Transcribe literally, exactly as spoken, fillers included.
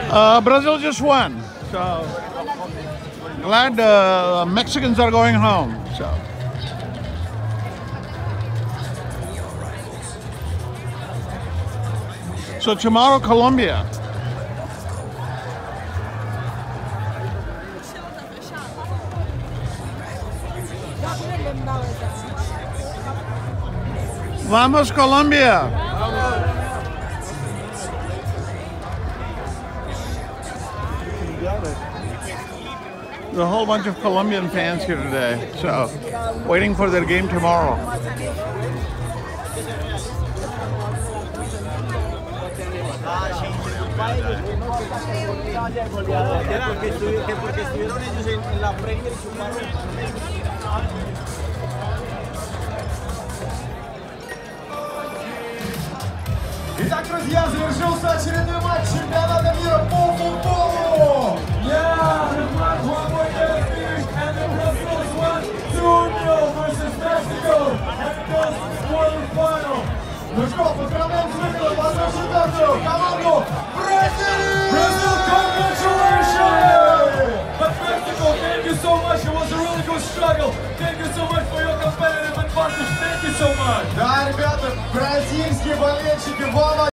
Uh, Brazil just won, so glad the uh, Mexicans are going home. So. So tomorrow, Colombia. Vamos, Colombia! There's a whole bunch of Colombian fans here today, so waiting for their game tomorrow. Итак, друзья, завершился очередной матч чемпионата мира по футболу. Yeah, the match one more game finished, and the Brazils won two nil versus Mexico, and it goes to the quarterfinal. Ну что, поздравляем с выходом в одну четвертую команду Brazil! Brazil, congratulations! But Mexico, thank you so much. It was a really good struggle. Thank you so much for your competitive advantage. Thank you so much. Да, ребята, бразильские болельщики, вам